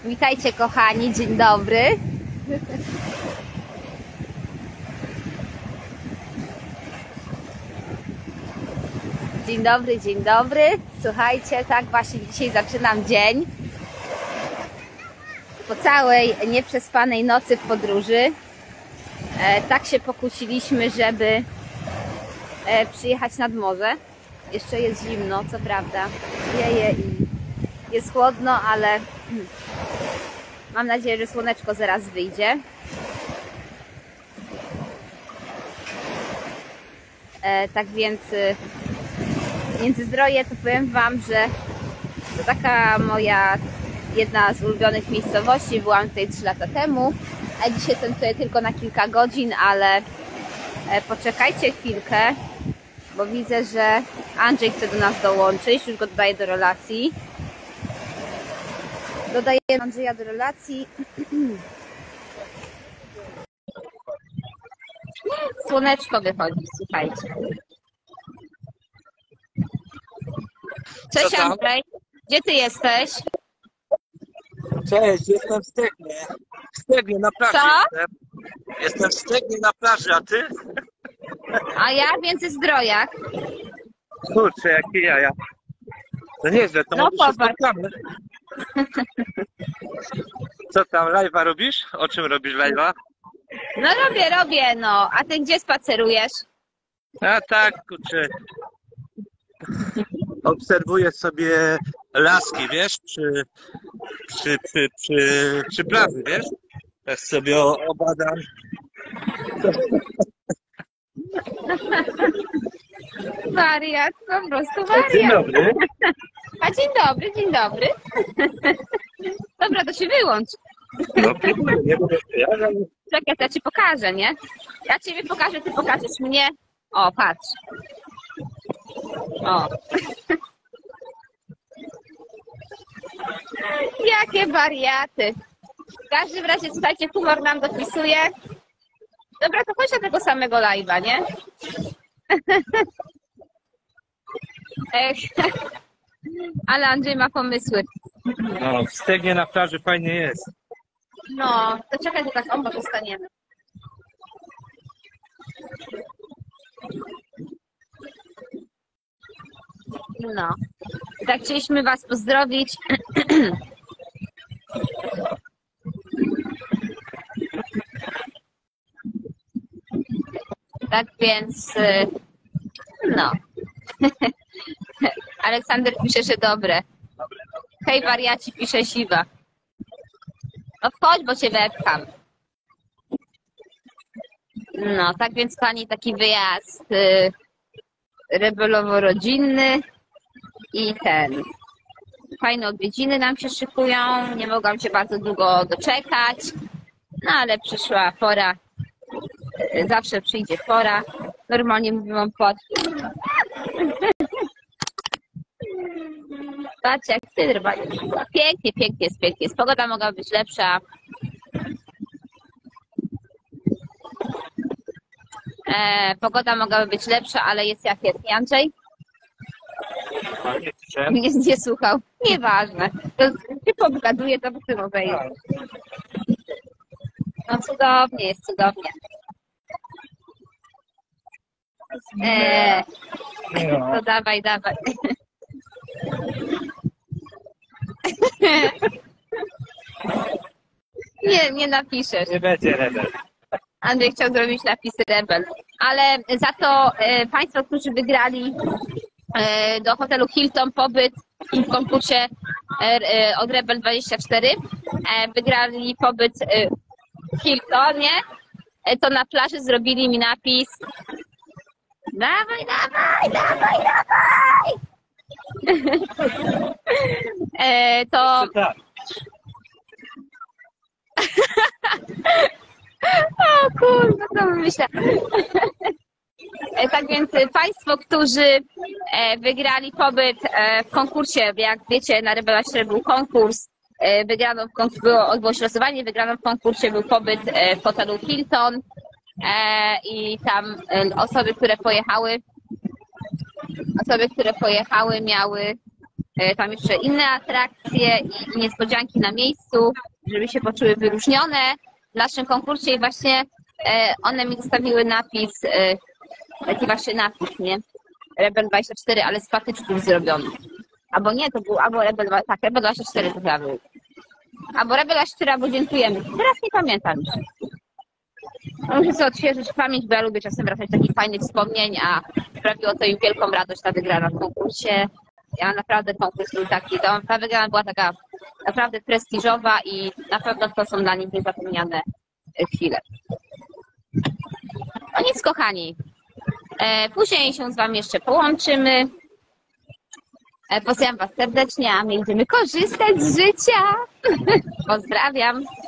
Witajcie kochani, dzień dobry. Dzień dobry, dzień dobry. Słuchajcie, tak właśnie dzisiaj zaczynam dzień. Po całej nieprzespanej nocy w podróży tak się pokłóciliśmy, żeby przyjechać nad morze. Jeszcze jest zimno, co prawda, wieje i jest chłodno, ale mam nadzieję, że słoneczko zaraz wyjdzie. Tak więc Międzyzdroje to powiem Wam, że to taka moja jedna z ulubionych miejscowości. Byłam tutaj 3 lata temu, a dzisiaj jestem tutaj tylko na kilka godzin, ale poczekajcie chwilkę, bo widzę, że Andrzej chce do nas dołączyć. Już go dodaję do relacji. Dodaję Andrzeja do relacji. Słoneczko wychodzi, słuchajcie. Cześć Andrzej, gdzie ty jesteś? Cześć, jestem w Stegnie. W Stegnie na plaży. Co? Jestem w Stegnie na plaży, a ty? A ja w Międzyzdrojach. Kurczę, jakie jaja. To nieźle, to No może się popatrz. spotkamy. Co tam, live'a robisz? O czym robisz live'a? No robię, no. A ty gdzie spacerujesz? A tak, kurczę. Obserwuję sobie laski, wiesz, przy plaży, wiesz? Tak sobie obadam. Wariat, po prostu Dzień wariat. dobry. A dzień dobry, dzień dobry. Dobra, to się wyłącz. No, nie będę przyjechał. Czekaj, to ja ci pokażę, nie? Ja ciebie pokażę, ty pokażesz mnie. O, patrz. O. Jakie wariaty. W każdym razie, słuchajcie, humor nam dopisuje. Dobra, to chodź na tego samego live'a, nie? Ale Andrzej ma pomysły. No, w Stegnie na plaży fajnie jest. No, to czekaj, to tak obok zostaniemy. No, tak chcieliśmy Was pozdrowić. Tak więc, no. Aleksander pisze, że dobre. Hej wariaci, pisze Siwa. No wchodź, bo Cię wepcham. No, tak więc Pani, taki wyjazd rebelowo-rodzinny i ten. Fajne odwiedziny nam się szykują. Nie mogłam się bardzo długo doczekać. No, ale przyszła pora. Zawsze przyjdzie pora. Normalnie mówiłam pod. Patrz, jak ty normalnie. Pięknie, pięknie jest. Pogoda mogła być lepsza. Pogoda mogłaby być lepsza, ale jest jak jest. Nie, Andrzej? Nie słuchał. Nieważne. To się pogaduje, to w tym obejdzie. No cudownie, jest cudownie. To dawaj. Nie napiszesz. Nie będzie rebel. Andrzej chciał zrobić napisy rebel. Ale za to Państwo, którzy wygrali do hotelu Hilton pobyt w konkursie od Rebel24, wygrali pobyt w Hiltonie, to na plaży zrobili mi napis dawaj! To... O kurde, co myślę. Tak więc Państwo, którzy wygrali pobyt w konkursie, jak wiecie, na Rebel24 był konkurs, odbyło się losowanie, wygraną w konkursie był pobyt w hotelu Hilton i tam osoby, które pojechały miały tam jeszcze inne atrakcje i niespodzianki na miejscu, żeby się poczuły wyróżnione w naszym konkursie i właśnie one mi zostawiły napis, taki właśnie napis, nie? Rebel 24, ale z patyczków zrobiony. Albo nie, to był albo Rebel, tak, Rebel 24 to chyba był. Albo Rebel 24, albo dziękujemy. Teraz nie pamiętam już. Muszę sobie odświeżyć pamięć, bo ja lubię czasem wracać do takich fajnych wspomnień, a sprawiło to im wielką radość ta wygrana w konkursie. Ja naprawdę konkurs był taki, ta wygrana była taka naprawdę prestiżowa i na pewno to są dla nich niezapomniane chwile. No nic, kochani. Później się z wami jeszcze połączymy. Pozdrawiam was serdecznie, a my idziemy korzystać z życia. Pozdrawiam.